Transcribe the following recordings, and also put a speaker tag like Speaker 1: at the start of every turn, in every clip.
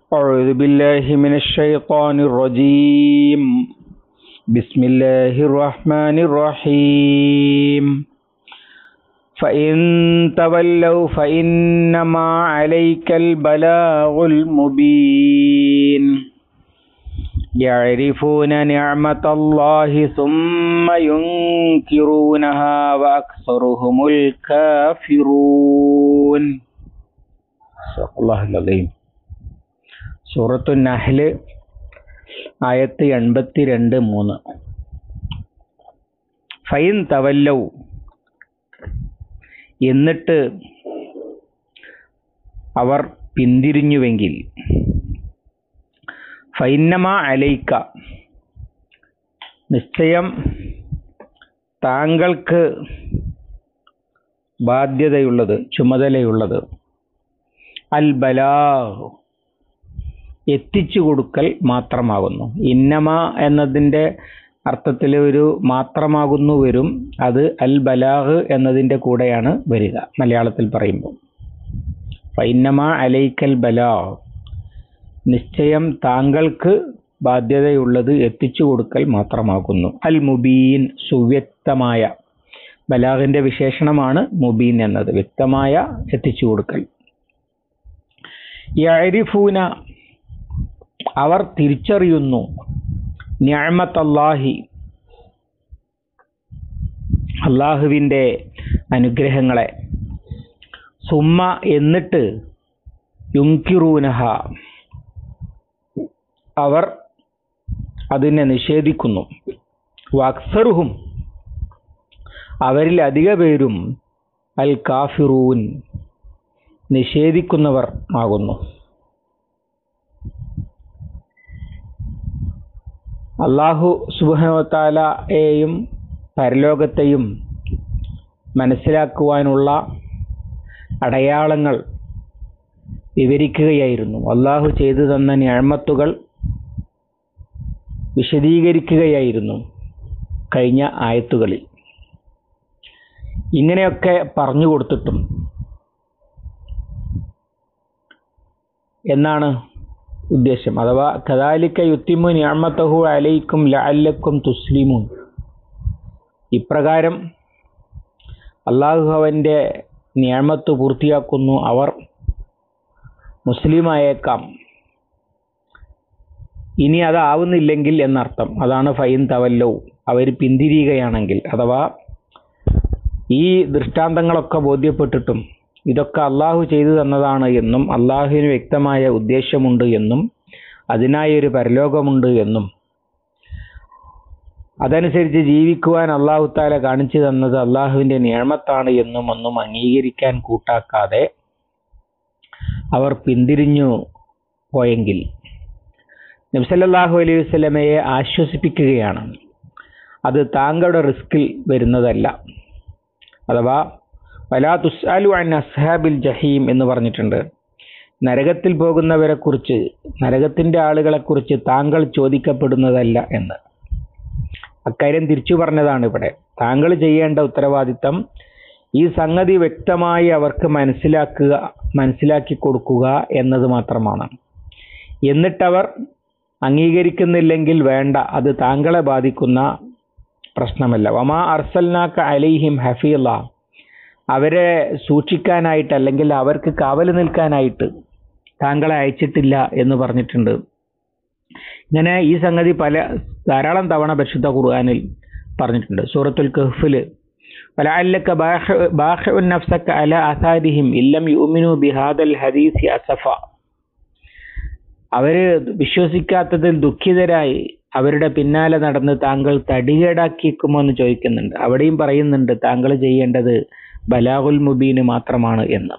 Speaker 1: أعوذ بالله من الشيطان الرجيم. بسم الله الرحمن الرحيم. فإن تولوا فإنما عليك البلاغ المبين. يعرفون نعمة الله ثم ينكرونها وأكثرهم الكافرون. صدق الله العظيم. സൂറത്തു നഹ്ല് ആയത്ത് 82-3. ഫൈൻ തവല്ലൗ, എന്നിട്ട് അവർ പിന്തിരിഞ്ഞുവെങ്കിൽ, ഫൈന്നമാ അലൈക്ക, നിശ്ചയം താങ്കൾക്ക് ബാധ്യതയുള്ളത്, ചുമതലയുള്ളത്, അൽ ബലാഗ്, എത്തിച്ചു കൊടുക്കൽ മാത്രമാകുന്നു. ഇന്നമ എന്നതിൻ്റെ അർത്ഥത്തിൽ ഒരു മാത്രമാകുന്നു വരും, അത് അൽ ബലാഗ് എന്നതിൻ്റെ കൂടെയാണ് വരിക മലയാളത്തിൽ പറയുമ്പോൾ. ഫൈന്നമ അലൈക്കൽ ബലാഗ്, നിശ്ചയം താങ്കൾക്ക് ബാധ്യതയുള്ളത് എത്തിച്ചു കൊടുക്കൽ മാത്രമാകുന്നു. അൽ മുബീൻ, സുവ്യക്തമായ. ബലാഗിൻ്റെ വിശേഷണമാണ് മുബീൻ എന്നത്, വ്യക്തമായ എത്തിച്ചു കൊടുക്കൽ. യഅരിഫൂന, അവർ തിരിച്ചറിയുന്നു, നിഅമത്തല്ലാഹി, അല്ലാഹുവിൻ്റെ അനുഗ്രഹങ്ങളെ, സുമ്മ, എന്നിട്ട്, യുൻകിറൂനഹ, അവർ അതിനെ നിഷേധിക്കുന്നു. വഅക്സറുഹും, അവരിൽ അധിക പേരും, അൽ കാഫിറൂൻ, നിഷേധിക്കുന്നവർ ആകുന്നു. അല്ലാഹു സുബ്ഹാനഹു വ തആലയെയും പരലോകത്തെയും മനസ്സിലാക്കുവാനുള്ള അടയാളങ്ങൾ വിവരിക്കുകയായിരുന്നു. അല്ലാഹു ചെയ്തു തന്ന നിഅമത്തുകൾ വിശദീകരിക്കുകയായിരുന്നു കഴിഞ്ഞ ആയത്തുകളിൽ. ഇങ്ങനെയൊക്കെ പറഞ്ഞു കൊടുത്തിട്ടും എന്നാണ് ഉദ്ദേശം. അഥവാ കദാലിക യുത്തിമു നിഅമതഹു അലൈക്കും ലഅല്ലക്കും തുസ്ലിമൂൻ, ഇപ്രകാരം അല്ലാഹു അവൻ്റെ നിഅമത്ത് പൂർത്തിയാക്കുന്നു, അവർ മുസ്ലിമായേക്കാം. ഇനി അതാവുന്നില്ലെങ്കിൽ എന്നർത്ഥം. അതാണ് ഫൈൻ തവല്ലൗ, അവർ പിന്തിരിയുകയാണെങ്കിൽ. അഥവാ ഈ ദൃഷ്ടാന്തങ്ങളൊക്കെ ബോധ്യപ്പെട്ടിട്ടും ഇതൊക്കെ അള്ളാഹു ചെയ്തു തന്നതാണ് എന്നും അള്ളാഹുവിന് വ്യക്തമായ ഉദ്ദേശമുണ്ട് എന്നും അതിനായൊരു പരലോകമുണ്ട് എന്നും അതനുസരിച്ച് ജീവിക്കുവാൻ അള്ളാഹു തആല കാണിച്ചു തന്നത് അള്ളാഹുവിൻ്റെ നിഅമത്താണ് എന്നും ഒന്നും അംഗീകരിക്കാൻ കൂട്ടാക്കാതെ അവർ പിന്തിരിഞ്ഞു പോയെങ്കിൽ നബി സല്ലല്ലാഹു അലൈഹി വസല്ലമയെ ആശ്വസിപ്പിക്കുകയാണ്. അത് താങ്കളുടെ റിസ്കിൽ വരുന്നതല്ല. അഥവാ വലാ തുസ്അലു അൻ അസ്ഹാബിൽ ജഹീം എന്ന് പറഞ്ഞിട്ടുണ്ട്. നരകത്തിൽ പോകുന്നവരെ കുറിച്ച്, നരകത്തിൻ്റെ ആളുകളെ കുറിച്ച് താങ്കൾ ചോദിക്കപ്പെടുന്നതല്ല എന്ന്. അക്കാര്യം തിരിച്ചു പറഞ്ഞതാണ് ഇവിടെ. താങ്കൾ ചെയ്യേണ്ട ഉത്തരവാദിത്തം ഈ സംഗതി വ്യക്തമായി അവർക്ക് മനസ്സിലാക്കി കൊടുക്കുക എന്നത് മാത്രമാണ്. എന്നിട്ടവർ അംഗീകരിക്കുന്നില്ലെങ്കിൽ വേണ്ട, അത് താങ്കളെ ബാധിക്കുന്ന പ്രശ്നമല്ല. വമാ അർസൽനാക അലൈഹിം ഹഫീള, അവരെ സൂക്ഷിക്കാനായിട്ട് അല്ലെങ്കിൽ അവർക്ക് കാവൽ നിൽക്കാനായിട്ട് താങ്കളെ അയച്ചിട്ടില്ല എന്ന് പറഞ്ഞിട്ടുണ്ട്. ഇങ്ങനെ ഈ സംഗതി ധാരാളം തവണ പരിശുദ്ധ ഖുർആനിൽ പറഞ്ഞിട്ടുണ്ട്. സൂറത്തുൽ കഹ്ഫിൽ വലഅല്ലക ബാഖിഉൻ നഫ്സക അലാ ആസാരിഹിം ഇല്ലം യുഅ്മിനു ബിഹാദൽ ഹദീസി അസഫ, അവര് വിശ്വസിക്കാത്തതിൽ ദുഃഖിതരായി അവരുടെ പിന്നാലെ നടന്ന് താങ്കൾ തടികേടാക്കിക്കുമോ എന്ന് ചോദിക്കുന്നുണ്ട്. അവിടെയും പറയുന്നുണ്ട് താങ്കൾ ചെയ്യേണ്ടത് ബലാഗുൽ മുബീന് മാത്രമാണ് എന്ന്.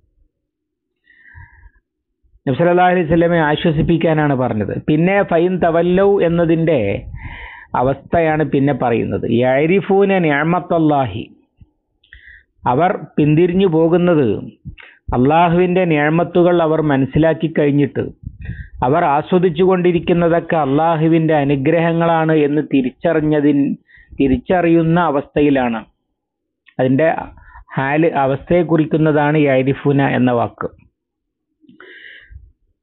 Speaker 1: നബി സല്ലല്ലാഹു അലൈഹി വസല്ലമയെ ആശ്വസിപ്പിക്കാനാണ് പറഞ്ഞത്. പിന്നെ ഫൈൻ തവല്ലൗ എന്നതിൻ്റെ അവസ്ഥയാണ് പിന്നെ പറയുന്നത്. യഅരിഫൂന നിഅമത്തല്ലാഹി, അവർ പിന്തിരിഞ്ഞു പോകുന്നത് അള്ളാഹുവിൻ്റെ നിഅമത്തുകൾ അവർ മനസ്സിലാക്കി കഴിഞ്ഞിട്ട് അവർ ആസ്വദിച്ചു കൊണ്ടിരിക്കുന്നതൊക്കെ അള്ളാഹുവിൻ്റെ അനുഗ്രഹങ്ങളാണ് എന്ന് തിരിച്ചറിയുന്ന അവസ്ഥയിലാണ്. അതിൻ്റെ അവസ്ഥയെ കുറിക്കുന്നതാണ് യഅരിഫൂന എന്ന വാക്ക്.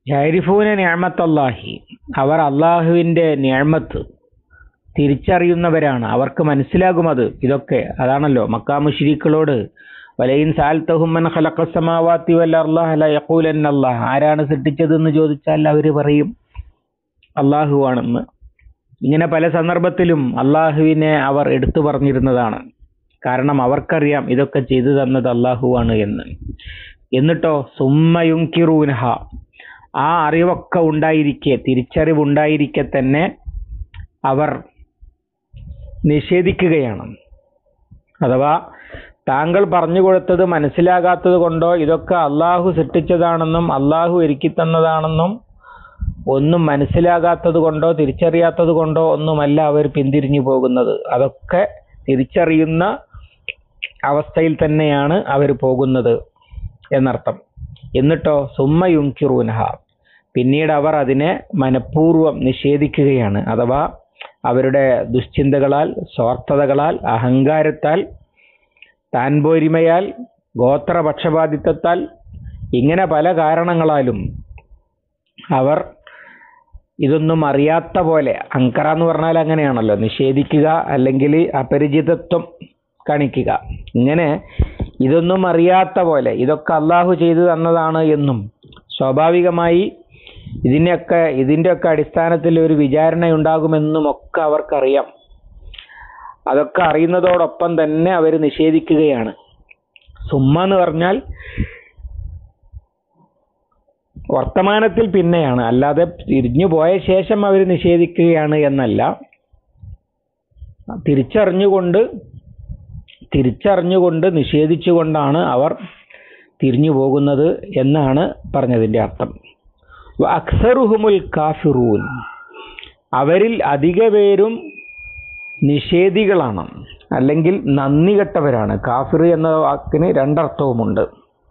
Speaker 1: യഅരിഫൂന നിഅമത്തല്ലാഹി, അവർ അള്ളാഹുവിൻ്റെ നിഅമത്ത് തിരിച്ചറിയുന്നവരാണ്, അവർക്ക് മനസ്സിലാകും അത്. ഇതൊക്കെ അതാണല്ലോ മക്കാ മുശ്രിക്കുകളോട് വലയിൻ സഅൽതഹും മൻ ഖലഖസ് സമാവാതി വൽ അർള ലയഖൂലന്ന അല്ലാഹ്, ആരാണ് സൃഷ്ടിച്ചതെന്ന് ചോദിച്ചാൽ അവർ പറയും അള്ളാഹു ആണെന്ന്. ഇങ്ങനെ പല സന്ദർഭത്തിലും അള്ളാഹുവിനെ അവർ എടുത്തു പറഞ്ഞിരുന്നതാണ്. കാരണം അവർക്കറിയാം ഇതൊക്കെ ചെയ്തു തന്നത് അള്ളാഹുവാണ് എന്ന്. എന്നിട്ടോ സുമ്മ യുൻകിറൂനഹ, ആ അറിവൊക്കെ ഉണ്ടായിരിക്കെ, തിരിച്ചറിവുണ്ടായിരിക്കെ തന്നെ അവർ നിഷേധിക്കുകയാണ്. അഥവാ താങ്കൾ പറഞ്ഞു കൊടുത്തത് മനസ്സിലാകാത്തത് കൊണ്ടോ ഇതൊക്കെ അള്ളാഹു സൃഷ്ടിച്ചതാണെന്നും അള്ളാഹു ഒരുക്കി തന്നതാണെന്നും ഒന്നും മനസ്സിലാകാത്തത് കൊണ്ടോ തിരിച്ചറിയാത്തത് കൊണ്ടോ ഒന്നുമല്ല അവർ പിന്തിരിഞ്ഞു പോകുന്നത്. അതൊക്കെ തിരിച്ചറിയുന്ന അവസ്ഥയിൽ തന്നെയാണ് അവർ പോകുന്നത് എന്നർത്ഥം. എന്നിട്ടോ സുമ്മ യുൻകിറൂനഹ, പിന്നീട് അവർ അതിനെ മനഃപൂർവ്വം നിഷേധിക്കുകയാണ്. അഥവാ അവരുടെ ദുശ്ചിന്തകളാൽ, സ്വാർത്ഥതകളാൽ, അഹങ്കാരത്താൽ, താൻപോരിമയാൽ, ഗോത്രപക്ഷപാതിത്വത്താൽ, ഇങ്ങനെ പല കാരണങ്ങളാലും അവർ ഇതൊന്നും അറിയാത്ത പോലെ, അങ്കറ എന്ന് പറഞ്ഞാൽ അങ്ങനെയാണല്ലോ, നിഷേധിക്കുക അല്ലെങ്കിൽ അപരിചിതത്വം കാണിക്കുക. ഇങ്ങനെ ഇതൊന്നും അറിയാത്ത പോലെ, ഇതൊക്കെ അള്ളാഹു ചെയ്തു തന്നതാണ് എന്നും സ്വാഭാവികമായി ഇതിൻ്റെയൊക്കെ അടിസ്ഥാനത്തിൽ ഒരു വിചാരണ ഉണ്ടാകുമെന്നും ഒക്കെ അവർക്കറിയാം. അതൊക്കെ അറിയുന്നതോടൊപ്പം തന്നെ അവർ നിഷേധിക്കുകയാണ്. സുമ്മ എന്ന് പറഞ്ഞാൽ വർത്തമാനത്തിൽ പിന്നെയാണ്, അല്ലാതെ തിരിഞ്ഞു പോയ ശേഷം അവർ നിഷേധിക്കുകയാണ് എന്നല്ല. തിരിച്ചറിഞ്ഞുകൊണ്ട് നിഷേധിച്ചുകൊണ്ടാണ് അവർ തിരിഞ്ഞു പോകുന്നത് എന്നാണ് പറഞ്ഞതിൻ്റെ അർത്ഥം. അക്സറുഹുമുൽ കാഫിറൂൻ, അവരിൽ അധിക പേരും നിഷേധികളാണ്, അല്ലെങ്കിൽ നന്ദി കെട്ടവരാണ്. കാഫിർ എന്ന വാക്കിന് രണ്ടർത്ഥവുമുണ്ട്.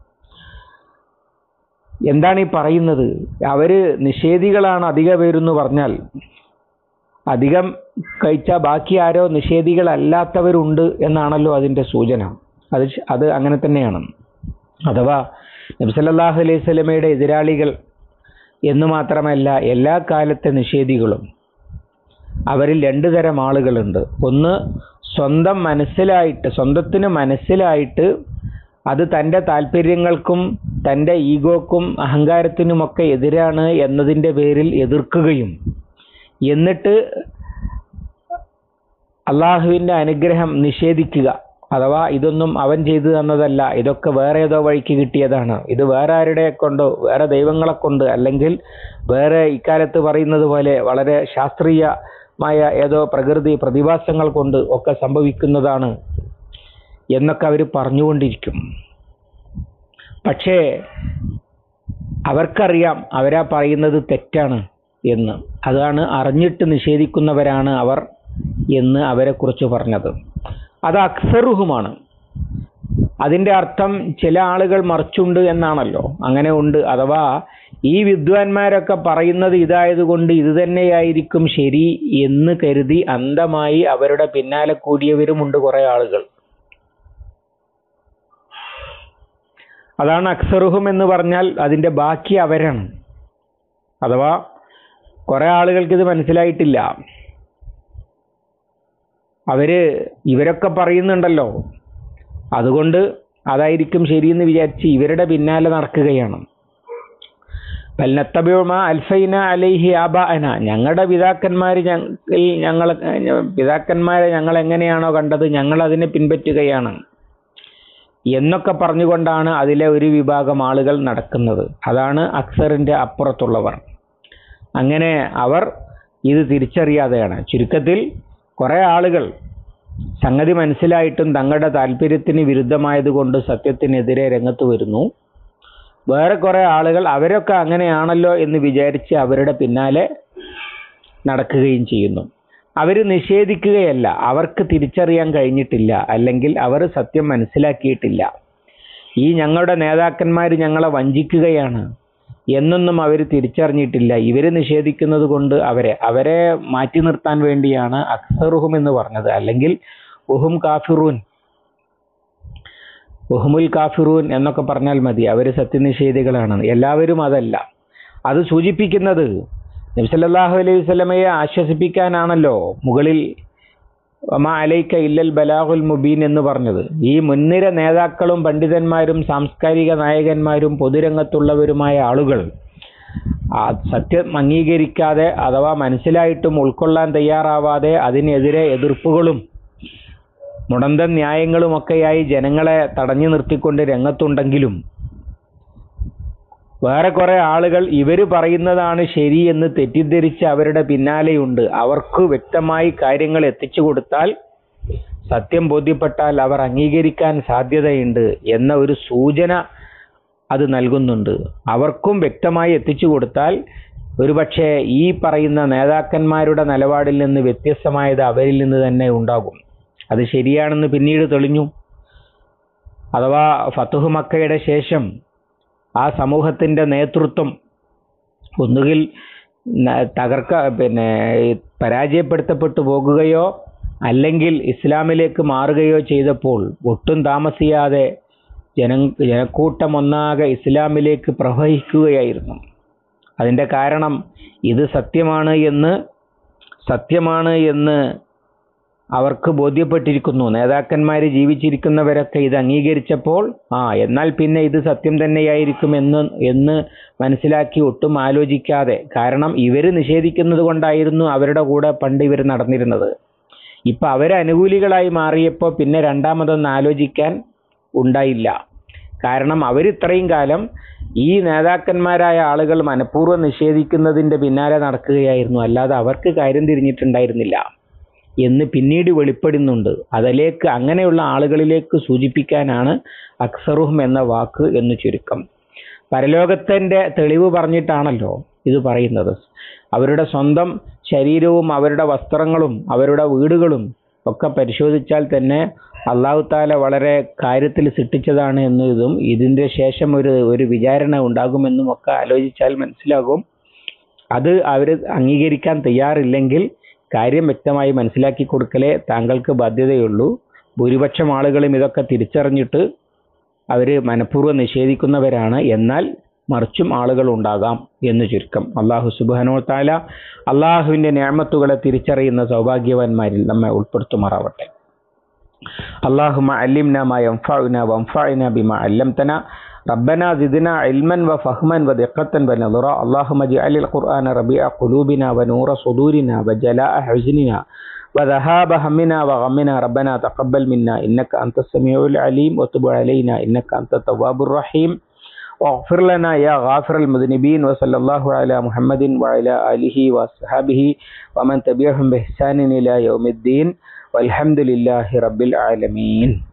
Speaker 1: എന്താണ് ഈ പറയുന്നത്? അവര് നിഷേധികളാണ് അധിക പേരെന്ന് പറഞ്ഞാൽ, അധികം കഴിച്ച ബാക്കി ആരോ നിഷേധികളല്ലാത്തവരുണ്ട് എന്നാണല്ലോ അതിൻ്റെ സൂചന. അത് അങ്ങനെ തന്നെയാണ്. അഥവാ നബി സല്ലല്ലാഹു അലൈഹി വസല്ലമയുടെ എതിരാളികൾ എന്ന് മാത്രമല്ല എല്ലാ കാലത്തെ നിഷേധികളും, അവരിൽ രണ്ടു തരം ആളുകളുണ്ട്. ഒന്ന് സ്വന്തത്തിന് മനസ്സിലായിട്ട് അത് തൻ്റെ താല്പര്യങ്ങൾക്കും തൻ്റെ ഈഗോക്കും അഹങ്കാരത്തിനുമൊക്കെ എതിരാണ് എന്നതിൻ്റെ പേരിൽ എതിർക്കുകയും എന്നിട്ട് അള്ളാഹുവിൻ്റെ അനുഗ്രഹം നിഷേധിക്കുക. അഥവാ ഇതൊന്നും അവൻ ചെയ്തു തന്നതല്ല, ഇതൊക്കെ വേറെ ഏതോ വഴിക്ക് കിട്ടിയതാണ്, ഇത് വേറെ ആരുടെ കൊണ്ടോ, വേറെ ദൈവങ്ങളെ കൊണ്ട്, അല്ലെങ്കിൽ വേറെ ഇക്കാലത്ത് പറയുന്നത് പോലെ വളരെ ശാസ്ത്രീയമായ ഏതോ പ്രകൃതി പ്രതിഭാസങ്ങൾ കൊണ്ട് ഒക്കെ സംഭവിക്കുന്നതാണ് എന്നൊക്കെ അവർ പറഞ്ഞുകൊണ്ടിരിക്കും. പക്ഷേ അവർക്കറിയാം അവരാ പറയുന്നത് തെറ്റാണ് എന്ന്. അതാണ് അറിഞ്ഞിട്ട് നിഷേധിക്കുന്നവരാണ് അവർ എന്ന് അവരെക്കുറിച്ച് പറഞ്ഞത്. അത് അക്സറുഹുമാണ്. അതിൻ്റെ അർത്ഥം ചില ആളുകൾ മറിച്ചുണ്ട് എന്നാണല്ലോ. അങ്ങനെ ഉണ്ട്. അഥവാ ഈ വിദ്വാൻമാരൊക്കെ പറയുന്നത് ഇതായതുകൊണ്ട് ഇത് തന്നെയായിരിക്കും ശരി എന്ന് കരുതി അന്ധമായി അവരുടെ പിന്നാലെ കൂടിയവരുമുണ്ട് കുറേ ആളുകൾ. അതാണ് അക്സറുഹും എന്ന് പറഞ്ഞാൽ അതിൻ്റെ ബാക്കി അവരാണ്. അഥവാ കുറേ ആളുകൾക്ക് ഇത് മനസ്സിലായിട്ടില്ല. ഇവരൊക്കെ പറയുന്നുണ്ടല്ലോ, അതുകൊണ്ട് അതായിരിക്കും ശരിയെന്ന് വിചാരിച്ച് ഇവരുടെ പിന്നാലെ നടക്കുകയാണ്. ഞങ്ങളുടെ പിതാക്കന്മാരെ ഞങ്ങൾ എങ്ങനെയാണോ കണ്ടത് ഞങ്ങൾ അതിനെ പിൻപറ്റുകയാണ് എന്നൊക്കെ പറഞ്ഞുകൊണ്ടാണ് അതിലെ ഒരു വിഭാഗം ആളുകൾ നടക്കുന്നത്. അതാണ് അക്സറിൻ്റെ അപ്പുറത്തുള്ളവർ. അങ്ങനെ അവർ ഇത് തിരിച്ചറിയാതെയാണ്. ചുരുക്കത്തിൽ കുറേ ആളുകൾ സംഗതി മനസ്സിലായിട്ടും തങ്ങളുടെ താല്പര്യത്തിന് വിരുദ്ധമായതുകൊണ്ട് സത്യത്തിനെതിരെ രംഗത്ത് വരുന്നു. വേറെ കുറേ ആളുകൾ അവരൊക്കെ അങ്ങനെയാണല്ലോ എന്ന് വിചാരിച്ച് അവരുടെ പിന്നാലെ നടക്കുകയും ചെയ്യുന്നു. അവർ നിഷേധിക്കുകയല്ല, അവർക്ക് തിരിച്ചറിയാൻ കഴിഞ്ഞിട്ടില്ല, അല്ലെങ്കിൽ അവർ സത്യം മനസ്സിലാക്കിയിട്ടില്ല. ഈ ഞങ്ങളുടെ നേതാക്കന്മാർ ഞങ്ങളെ വഞ്ചിക്കുകയാണ് എന്നൊന്നും അവർ തിരിച്ചറിഞ്ഞിട്ടില്ല. ഇവർ നിഷേധിക്കുന്നത് കൊണ്ട് അവരെ മാറ്റി നിർത്താൻ വേണ്ടിയാണ് അക്സറുഹും എന്ന് പറഞ്ഞത്. അല്ലെങ്കിൽ ഉഹും കാഫിറൂൻ, ഉഹുമുൽ കാഫിറൂൻ എന്നൊക്കെ പറഞ്ഞാൽ മതി. അവർ സത്യനിഷേധികളാണ്. എല്ലാവരും അതല്ല. അത് സൂചിപ്പിക്കുന്നത് നബി സല്ലല്ലാഹു അലൈഹി വസല്ലമയെ ആശ്വസിപ്പിക്കാനാണല്ലോ മുകളിൽ വമാ അലൈക ഇല്ലൽ ബലാഗുൽ മുബീൻ എന്ന് പറഞ്ഞത്. ഈ മുൻനിര നേതാക്കളും പണ്ഡിതന്മാരും സാംസ്കാരിക നായകന്മാരും പൊതുരംഗത്തുള്ളവരുമായ ആളുകൾ ആ സത്യം അംഗീകരിക്കാതെ അഥവാ മനസ്സിലായിട്ടും ഉൾക്കൊള്ളാൻ തയ്യാറാവാതെ അതിനെതിരെ എതിർപ്പുകളും മുടന്തൻ ന്യായങ്ങളുമൊക്കെയായി ജനങ്ങളെ തടഞ്ഞു നിർത്തിക്കൊണ്ട് രംഗത്തുണ്ടെങ്കിലും വേറെ കുറെ ആളുകൾ ഇവർ പറയുന്നതാണ് ശരി എന്ന് തെറ്റിദ്ധരിച്ച് അവരുടെ പിന്നാലെയുണ്ട്. അവർക്ക് വ്യക്തമായി കാര്യങ്ങൾ എത്തിച്ചു കൊടുത്താൽ, സത്യം ബോധ്യപ്പെട്ടാൽ അവർ അംഗീകരിക്കാൻ സാധ്യതയുണ്ട് എന്ന ഒരു സൂചന അത് നൽകുന്നുണ്ട്. അവർക്കും വ്യക്തമായി എത്തിച്ചു കൊടുത്താൽ ഒരുപക്ഷെ ഈ പറയുന്ന നേതാക്കന്മാരുടെ നിലപാടിൽ നിന്ന് വ്യത്യസ്തമായത് അവരിൽ നിന്ന് തന്നെ ഉണ്ടാകും. അത് ശരിയാണെന്ന് പിന്നീട് തെളിഞ്ഞു. അഥവാ ഫത്ഹു മക്കയുടെ ശേഷം ആ സമൂഹത്തിന്റെ നേതൃത്വം ഒന്നുകിൽ പരാജയപ്പെടുത്തപ്പെട്ടു പോകുകയോ അല്ലെങ്കിൽ ഇസ്ലാമിലേക്ക് മാറുകയോ ചെയ്തപ്പോൾ ഒട്ടും താമസിയാതെ ജനക്കൂട്ടം ഒന്നാകെ ഇസ്ലാമിലേക്ക് പ്രവഹിക്കുകയായിരുന്നു. അതിൻ്റെ കാരണം ഇത് സത്യമാണ് എന്ന് അവർക്ക് ബോധ്യപ്പെട്ടിരിക്കുന്നു. നേതാക്കന്മാർ ജീവിച്ചിരിക്കുന്നവരൊക്കെ ഇത് അംഗീകരിച്ചപ്പോൾ എന്നാൽ പിന്നെ ഇത് സത്യം തന്നെയായിരിക്കും എന്ന് മനസ്സിലാക്കി ഒട്ടും ആലോചിക്കാതെ, കാരണം ഇവർ നിഷേധിക്കുന്നത് കൊണ്ടായിരുന്നു അവരുടെ കൂടെ പണ്ട് ഇവർ നടന്നിരുന്നത്. ഇപ്പൊ അവരെ അനുകൂലികളായി മാറിയപ്പോൾ പിന്നെ രണ്ടാമതൊന്നും ആലോചിക്കാൻ ഉണ്ടായില്ല. കാരണം അവരിത്രയും കാലം ഈ നേതാക്കന്മാരായ ആളുകൾ മനഃപൂർവ്വം നിഷേധിക്കുന്നതിന്റെ പിന്നാലെ നടക്കുകയായിരുന്നു, അല്ലാതെ അവർക്ക് കാര്യം തിരിഞ്ഞിട്ടുണ്ടായിരുന്നില്ല എന്ന് പിന്നീട് വെളിപ്പെടുന്നുണ്ട്. അങ്ങനെയുള്ള ആളുകളിലേക്ക് സൂചിപ്പിക്കാനാണ് അക്സറുഹും എന്ന വാക്ക് എന്ന് ചുരുക്കം. പരലോകത്തിന്റെ തെളിവ് പറഞ്ഞിട്ടാണല്ലോ ഇത് പറയുന്നത്. അവരുടെ സ്വന്തം ശരീരവും അവരുടെ വസ്ത്രങ്ങളും അവരുടെ വീടുകളും ഒക്കെ പരിശോധിച്ചാൽ തന്നെ അല്ലാഹു തആല വളരെ കാര്യത്തിൽ സൃഷ്ടിച്ചതാണ് എന്നതും ഇതിന്റെ ശേഷം ഒരു വിചാരണ ഉണ്ടാകുമെന്നും ഒക്കെ ആലോചിച്ചാൽ മനസ്സിലാകും. അത് അവർ അംഗീകരിക്കാൻ തയ്യാറില്ലെങ്കിൽ കാര്യം വ്യക്തമായി മനസ്സിലാക്കി കൊടുക്കലേ താങ്കൾക്ക് ബാധ്യതയുള്ളൂ. ഭൂരിപക്ഷം ആളുകളും ഇതൊക്കെ തിരിച്ചറിഞ്ഞിട്ട് അവർ മനഃപൂർവ്വം നിഷേധിക്കുന്നവരാണ്, എന്നാൽ മറിച്ചും ആളുകൾ ഉണ്ടാകാം എന്ന് ചുരുക്കം. അല്ലാഹു സുബ്ഹാനഹു വ തആല അല്ലാഹുവിന്റെ നിഅമത്തുകളെ തിരിച്ചറിയുന്ന സൗഭാഗ്യവാന്മാരിൽ നമ്മെ ഉൾപ്പെടുത്തുമാറാവട്ടെ. അല്ലാഹുമ്മ അല്ലിംനാ മാ യൻഫഉനാ വൻഫഅനാ ബിമാ അല്ലംതനാ റബ്ബനാ സിദ്നാ ഇൽമൻ വഫഹ്മൻ വദിഖ്ഖത്തൻ വനദറ. അല്ലാഹുമ്മ ജഅലിൽ ഖുർആന റബീഅ ഖുലൂബിനാ വനൂറ സുദൂരിനാ വജലാഅ ഹുസ്നിനാ وذهاب همنا وغمنا ربنا تقبل منا إنك أنت السميع العليم وتب علينا إنك أنت التواب الرحيم واغفر لنا يا غافر المذنبين. وصلى الله على محمد وعلى آله وصحبه ومن تبعهم بإحسان إلى يوم الدين والحمد لله رب العالمين.